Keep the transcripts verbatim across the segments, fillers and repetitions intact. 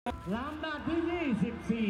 ลำดับที่ยี่สิบสี่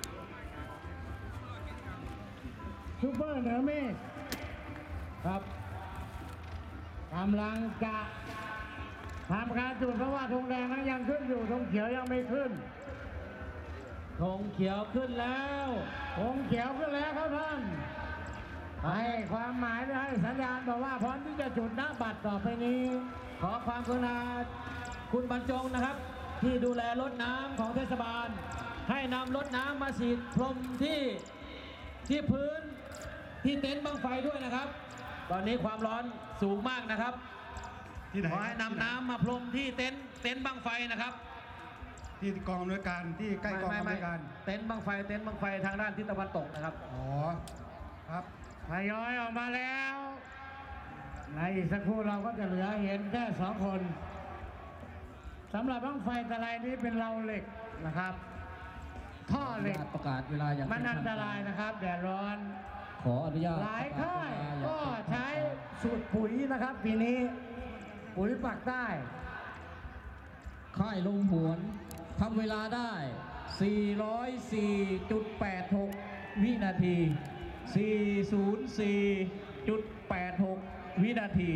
ซูเปอร์เหนือเมฆครับกำลังจะทำการจุดเพราะว่าธงแดงนั้นยังขึ้นอยู่ธงเขียวยังไม่ขึ้นธงเขียวขึ้นแล้วธงเขียวขึ้นแล้วครับท่านให้ความหมายให้สัญญาณบอกว่าพร้อมที่จะจุดหน้าบัตรต่อไปนี้ขอความกรุณาคุณบรรจงนะครับที่ดูแลรถน้ำของเทศบาลให้นำรถน้ำมาฉีดพรมที่ที่พื้นที่เต็นท์บังไฟด้วยนะครับตอนนี้ความร้อนสูงมากนะครับขอให้นำน้ำมาพรมที่เต็นท์เต็นท์บังไฟนะครับที่กองอำนวยการที่ใกล้กองอำนวยการเต็นท์บังไฟเต็นท์บังไฟทางด้านทิศตะวันตกนะครับอ๋อครับทยอยออกมาแล้วในอีกสักครู่เราก็จะเหลือเห็นแค่สองคนสำหรับบั้งไฟตะไลนี้เป็นเราเหล็กนะครับท่อเหล็กประกาศเวลาอย่างมันอันตรายนะครับแดดร้อนขออนุญาตหลายค่ายก็ใช้สูตรปุ๋ยนะครับปีนี้ปุ๋ยปักใต้ค่ายลงหวนทำเวลาได้ สี่ร้อยสี่จุดแปดหก วินาที สี่ร้อยสี่จุดแปดหก วินาที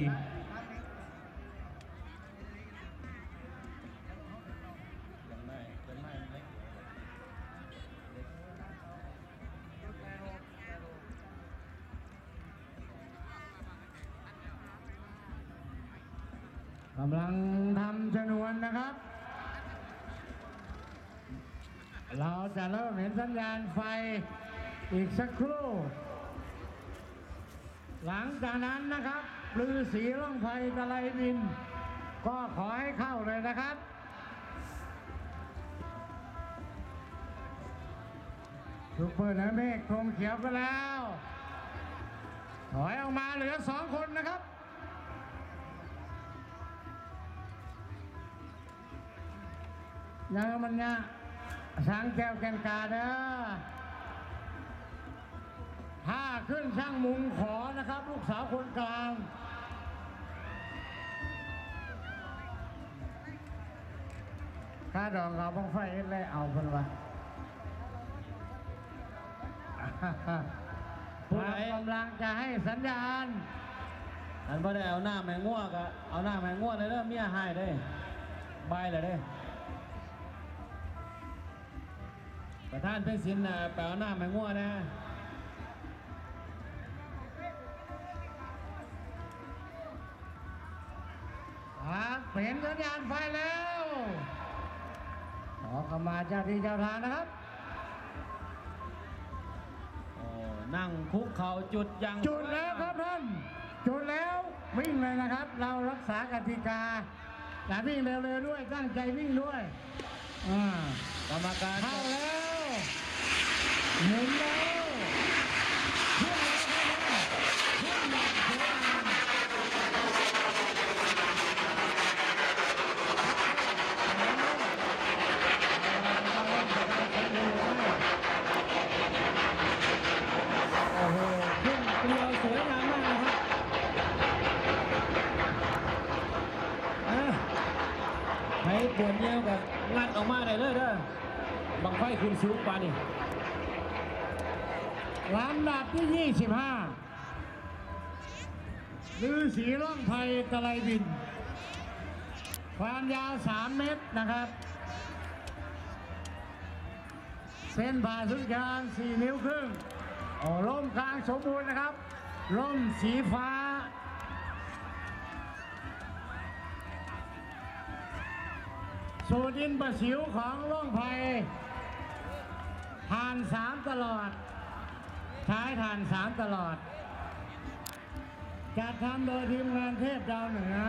กำลังทำชนวนนะครับเราจะเริ่มเห็นสัญญาณไฟอีกสักครู่หลังจากนั้นนะครับฤาษีร่องไฟตะไลบินก็ขอให้เข้าเลยนะครับซุปเปอร์เหนือเมฆธงเขียวไปแล้วถอยออกมาเหลือสองคนนะครับยังมันเนี่ยช้างแก้วแกนกาเด้อถ้าขึ้นช่างมุงขอนะครับลูกสาวคนกลางข้าดองเขาบ้องไฟเลยเอาคนวะผู้ใดกำลังจะให้สัญญาณอันพอได้เอาหน้าแมงง่วงก็เอาหน้าแมงง่วงเลยเด้อเมียหายได้ใบเลยเด้ประธานเพ่งศิลป์นะแปลหน้าแมงง่วงนะครับเห็นสัญญาณไฟแล้วขอเข้ามาเจ้าที่เจ้าทางนะครับโอ้นั่งคุกเข่าจุดยังจุดแล้วครับท่านจุดแล้ววิ่งเลยนะครับเรารักษากติกาอย่าวิ่งเร็วๆด้วยตั้งใจวิ่งด้วยอ่ากรรมการเข้าแล้วหมุนแล้วขึ้นแล้วขึ้นแล้วขึ้นโอ้โหขึ้นเกลียวสวยงามมากนะครับใครปวดเยี่ยวกับงัดออกมาได้เลยเด้อบังไฟคุณสูงปานี่ลำดับที่ยี่สิบห้าฤาษีร่องไพตะไลบินความยาวสามเมตรนะครับเส้นผ่าศูนย์กลางสี่นิ้วครึ่งโอ้ร่มกลางสมบูรณ์นะครับร่มสีฟ้าสูตรอินประสิวของร่องไพทานสามตลอดใช้ทานสามตลอดจัดทำโดยทีมงานเทพดาวเหนือ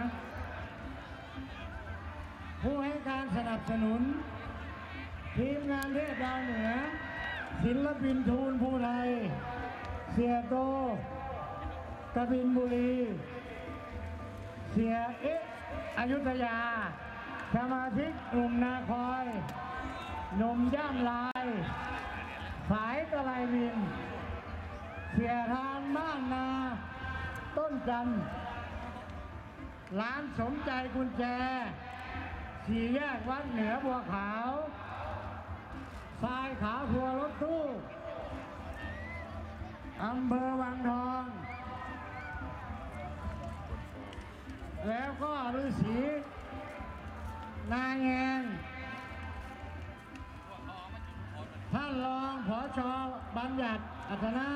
ผู้ให้การสนับสนุนทีมงานเทพดาวเหนือศิลปินทูลผู้ไทยเสียโตกบินบุรีเสียเอ๊ะอยุธยาสมาชิกหนุ่มนาคอยหนุ่มย่ามลายสายตะไลบินเสียทานบ้านนาต้นจันทร์ร้านสมใจกุญแจสี่แยกวัดเหนือบัวขาวขาครัวรถตู้อำเภอวังทอง แล้วก็ฤาษีนาแงงท่านรองผอชบัญญัติอัธนา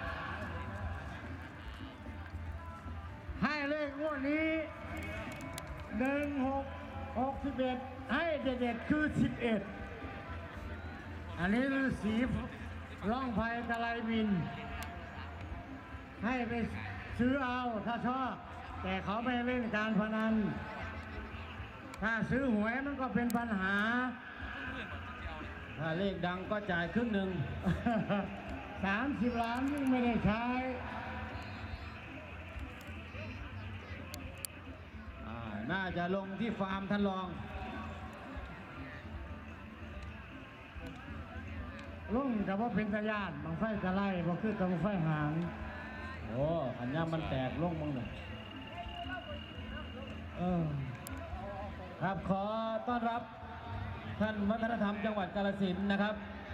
ให้เลขงวดนี้หนึ่งหกหกสิบเอ็ดให้เด็ดๆคือสิบเอ็ดอันนี้ฤาษีร่องไฟตะไลบิน ให้ไปซื้อเอาถ้าชอบ แต่เขาไม่เล่นการพนัน ถ้าซื้อหวยมันก็เป็นปัญหาถ้าเลขดังก็จ่ายครึ่งหนึ่งสามสิบล้านยิ่งไม่ได้ใช้อ่าน่าจะลงที่ฟาร์มท่านรองลุ่งกับว่าเป็นตะยานบางไฟจะไล่บางคือกับบังไฟหางโอ้อันนี้มันแตกลงมั้งเนี่ยเออครับขอต้อนรับท่านวัฒนธรรมจังหวัดกาฬสินธุ์นะครับ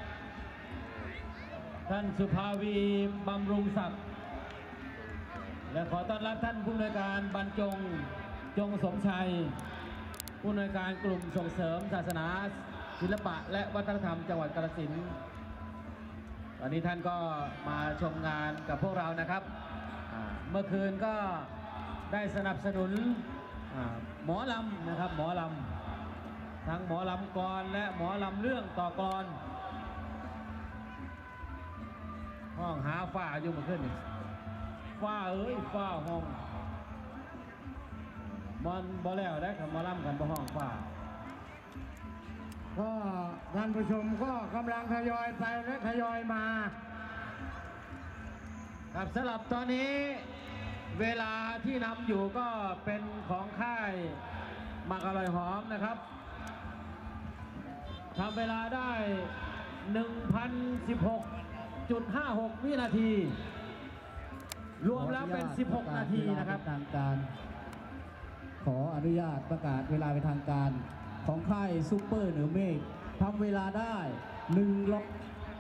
ท่านสุภาวีบำรุงศักดิ์และขอต้อนรับท่านผู้อำนวยการบรรจงจงสมชัย ผู้อำนวยการกลุ่มส่งเสริมศาสนาศิลปะและวัฒนธรรมจังหวัดกาฬสินธุ์ตอนนี้ท่านก็มาชมงานกับพวกเรานะครับอ่าเมื่อคืนก็ได้สนับสนุนอ่าหมอลำนะครับหมอลำทั้งหมอลำกรและหมอลำเรื่องต่อกรห้องหาฝ้าอยู่เมื่อคืนนี่ฝ้าเอ้ยฝ้าห้องมันบ่แล้วได้คำหมอลำกันบ่ห้องฝ้าก็ท่านผู้ชมก็กำลังทยอยไปและทยอยมาครับสำหรับตอนนี้เวลาที่นำอยู่ก็เป็นของค่ายหมักอร่อยหอมนะครับทำเวลาได้ หนึ่งพันสิบหกจุดห้าหก วินาที รวมแล้วเป็น สิบหก นาทีนะครับทางการ ขออนุญาตประกาศเวลาเป็นทางการของค่ายซูเปอร์เหนือเมฆทำเวลาได้หนึ่งล็อก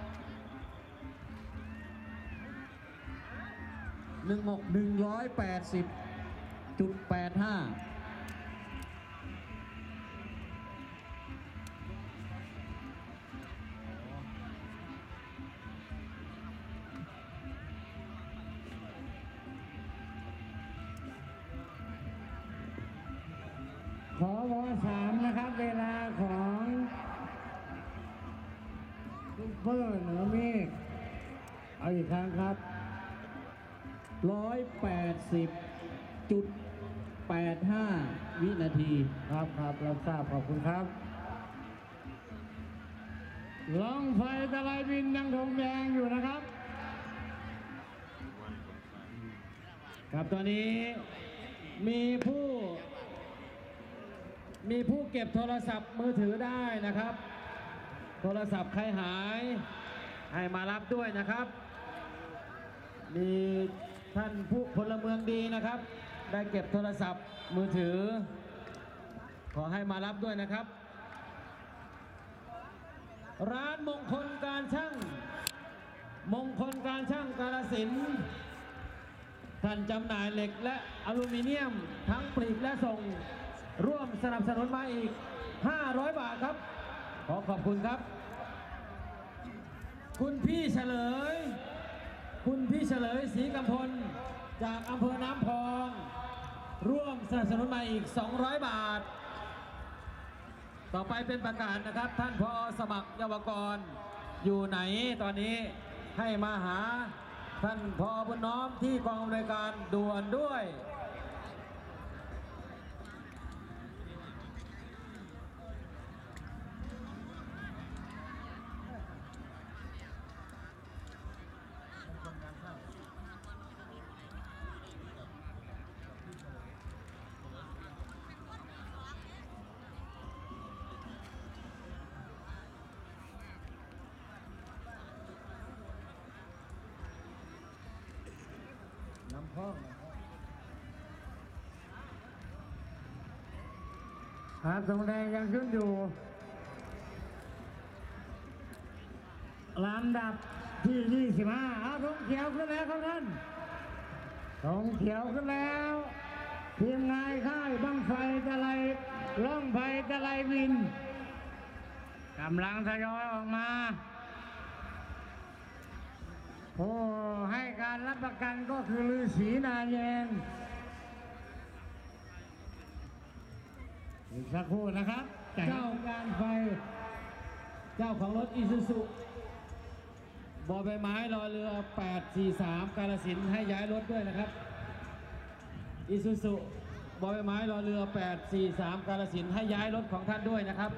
หนึ่งหกหนึ่งร้อยแปดสิบจุดแปดห้าขอวอสามนะครับ เวลาของซุปเปอร์เหนือเมฆเอาอีกครั้งครับร้อยแปดสิบจุดแปดห้า วินาทีครับครับเราทราบขอบคุณครับลองไฟตะไลบินยังคงแดงอยู่นะครับครับตอนนี้มีผู้มีผู้เก็บโทรศัพท์มือถือได้นะครับ โทรศัพท์ใครหายให้มารับด้วยนะครับ มีท่านผู้พลเมืองดีนะครับ ได้เก็บโทรศัพท์มือถือ ขอให้มารับด้วยนะครับ ร้านมงคลการช่าง มงคลการช่างกาฬสินธุ์ท่านจำหน่ายเหล็กและอลูมิเนียมทั้งปลีกและส่งร่วมสนับสนุนมาอีก ห้าร้อย บาทครับ ขอขอบคุณครับ คุณพี่เฉลย คุณพี่เฉลยศรีกำพลจากอำเภอน้ำพอง ร่วมสนับสนุนมาอีก สองร้อย บาท ต่อไปเป็นประกาศนะครับ ท่านผอ.สมัครเยาวกรอยู่ไหนตอนนี้ให้มาหาท่านผอ.บุญน้อมที่กองอำนวยการด่วนด้วยน้ำพองครับตรงแดงยังขึ้นอยู่ลำดับที่ยี่สิบห้าเอาธงเขียวขึ้นแล้วครับท่านธงเขียวขึ้นแล้วทีมงานค่ายบังไฟตะไลล่องไฟตะไลวินกำลังทยอยออกมาผู้ให้การรับประกันก็คือฤาษีนาแยงอีกสักครู่นะครับเจ้าการไฟเจ้าของรถอีซูซุบอใบไม้รอเรือแปดสี่สามกาฬสินธุ์ให้ย้ายรถด้วยนะครับอีซูซุบอใบไม้รอเรือแปดสี่สามกาฬสินธุ์ให้ย้ายรถของท่านด้วยนะครับ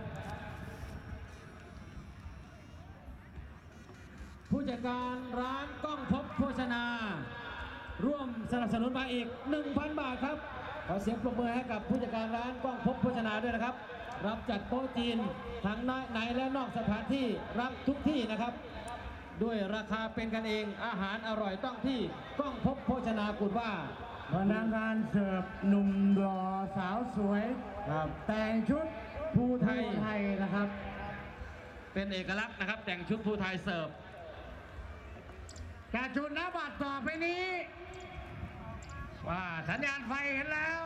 ผู้จัดการร้านก้องพบโภชนาร่วมสนับสนุนมาอีก หนึ่งพัน บาทครับขอเสียงปรบมือให้กับผู้จัดการร้านก้องพบโภชนาด้วยนะครับรับจัดโต๊ะจีนทั้งในและนอกสถานที่รับทุกที่นะครับด้วยราคาเป็นกันเองอาหารอร่อยต้องที่ก้องพบโภชนากุฎว่าพนักงานเสิร์ฟหนุ่มหล่อสาวสวยครับแต่งชุดภูไทยไทยนะครับเป็นเอกลักษณ์นะครับแต่งชุดภูไทยเสิร์ฟจากจุดน้ำบัตรต่อไปนี้ว่าสัญญาณไฟเห็นแล้ว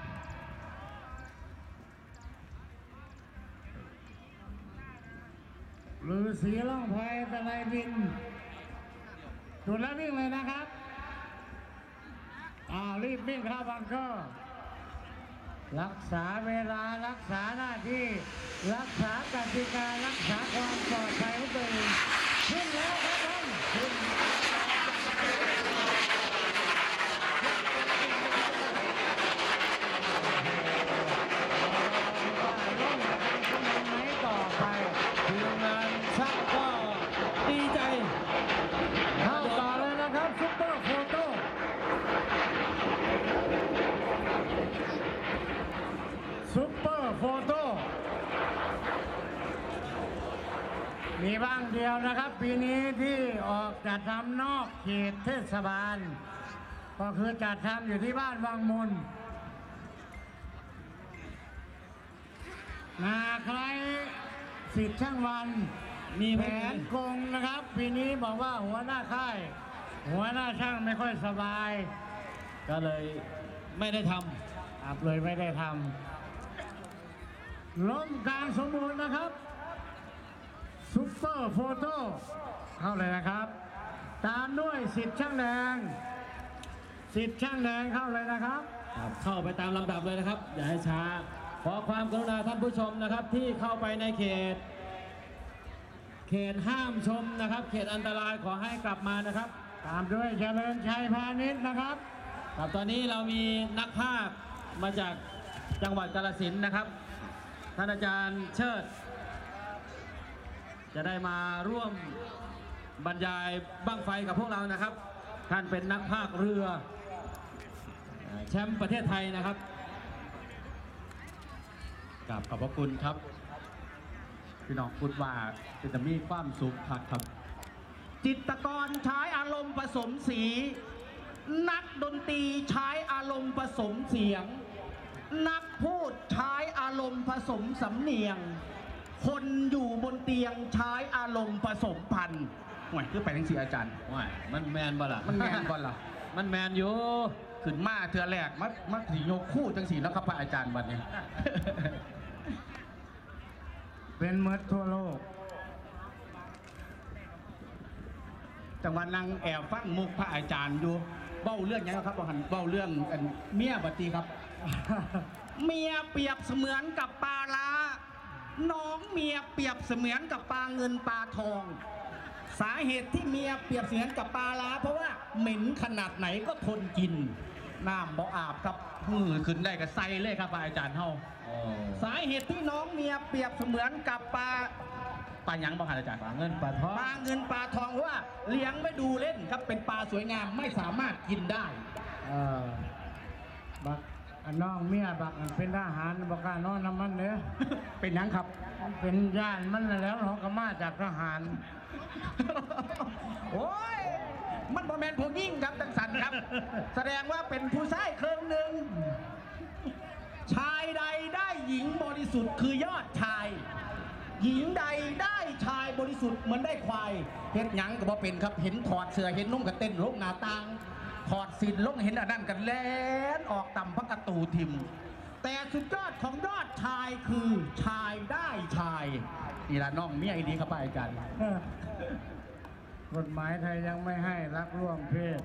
ฤาษีล่องไฟตะไลบินจุดแล้ววิ่งเลยนะครับอ้าวรีบวิ่งเข้าบังเกอร์รักษาเวลารักษาหน้าที่รักษากติการักษาความปลอดภัยของตัวเองขึ้นแล้วครับท่านขึ้นทีมงานช่างก็ดีใจเข้าต่อเลยนะครับซุปเปอร์โฟโต้ซุปเปอร์โฟโต้มีบ้างเดียวนะครับปีนี้ที่ออกจัดทำนอกเขตเทศบาลก็คือจัดทำอยู่ที่บ้านวังมุนนาใครสิทธิ์ช่างวันมีแผนกงนะครับปีนี้บอกว่าหัวหน้าค่ายหัวหน้าช่างไม่ค่อยสบายก็เลยไม่ได้ทำครับเลยไม่ได้ทำล้มกลางสมบูรณ์นะครับซุปเปอร์โฟโต้เข้าเลยนะครับตามด้วยสิทธิ์ช่างแดงสิทธิ์ช่างแดงเข้าเลยนะครับเข้าไปตามลำดับเลยนะครับอย่าให้ช้าขอความกรุณาท่านผู้ชมนะครับที่เข้าไปในเขตเขตห้ามชมนะครับเขตอันตรายขอให้กลับมานะครับตามด้วยเจริญชัยพาณิชย์นะครับครับตอนนี้เรามีนักพากย์มาจากจังหวัดกาฬสินธุ์นะครับท่านอาจารย์เชิดจะได้มาร่วมบรรยายบั้งไฟกับพวกเรานะครับท่านเป็นนักพากย์เรือแชมป์ประเทศไทยนะครับกราบขอบพระคุณครับพี่น้องพูดว่าจะมีความสุขครับจิตรกรใช้อารมณ์ผสมสีนักดนตรีใช้อารมณ์ผสมเสียงนักพูดใช้อารมณ์ผสมสำเนียงคนอยู่บนเตียงใช้อารมณ์ผสมพันธุ์ห่วยคือไปทั้งสี่อาจารย์ห่วยมันแมนบ่ล่ะมันแมนบ่ล่ะมันแมนอยู่ขึ้นมาเทือแรกมัดมัดสีโยคู่จังสีแล้วครับพระอาจารย์วันนี้เป็นเมื่อทั่วโลกจังหวัดนางแอบฟังมุกพระอาจารย์อยู่เบ้าเรื่องยังครับหันเบ้าเรื่องเมียบัตีครับ เมียเปรียบเสมือนกับปลาล้าน้องเมียเปรียบเสมือนกับปลาเงินปลาทองสาเหตุที่เมียเปรียบเสมือนกับปลาล้าเพราะว่าเหม็นขนาดไหนก็ทนกินน้ำบ่อาบครับมือขึ้นได้กับไซเลยครับอาจารย์เฮาสาเหตุที่น้องเมียเปรียบเสมือนกับปลาปลาหยังบ่อาจารย์ปลาเงินปลาทองปลาเงินปลาทองว่าเลี้ยงไม่ดูเล่นครับเป็นปลาสวยงามไม่สามารถกินได้เออบักน้องเมียบักเป็นทหารบักการนอนน้ำมันเนี่ยเป็นหยังครับเป็นญาติมันแล้วเขาก็มาจากทหารโอ้ยมันบอแมนผู้ยิ่งครับจังสันครับแสดงว่าเป็นผู้ชายเครื่องหนึ่งชายใดได้หญิงบริสุทธิ์คือยอดชายหญิงใดได้ชายบริสุทธิ์สุดเหมือนได้ควายเห็นหยังก็บ่เป็นครับเห็นถอดเสื้อเห็นนุ่มกับเต้นลงหน้าต่างถอดสินลงเห็นอันนั้นกันแล่นออกต่ำพระกระตูทิมแต่สุดยอดของยอดชายคือชายได้ชายนี่ละน้องเมียอีดีครับอาจารย์กฎหมายไทยยังไม่ให้รักร่วมเพศ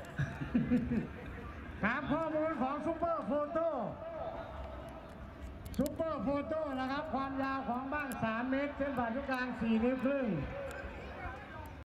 ถามข้อมูลของซุปเปอร์โฟโต้ซุปเปอร์โฟโต้นะครับ ความยาวของบ้างสามเมตรเส้นผ่านศูนย์กลางสี่นิ้วครึ่ง